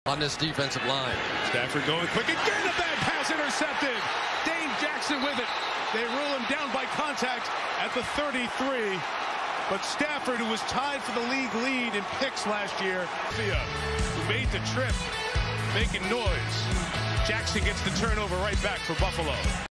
on this defensive line. Stafford going quick again, a bad pass intercepted. Dane Jackson with it. They rule him down by contact at the 33. But Stafford, who was tied for the league lead in picks last year, who made the trip, making noise. Jackson gets the turnover right back for Buffalo.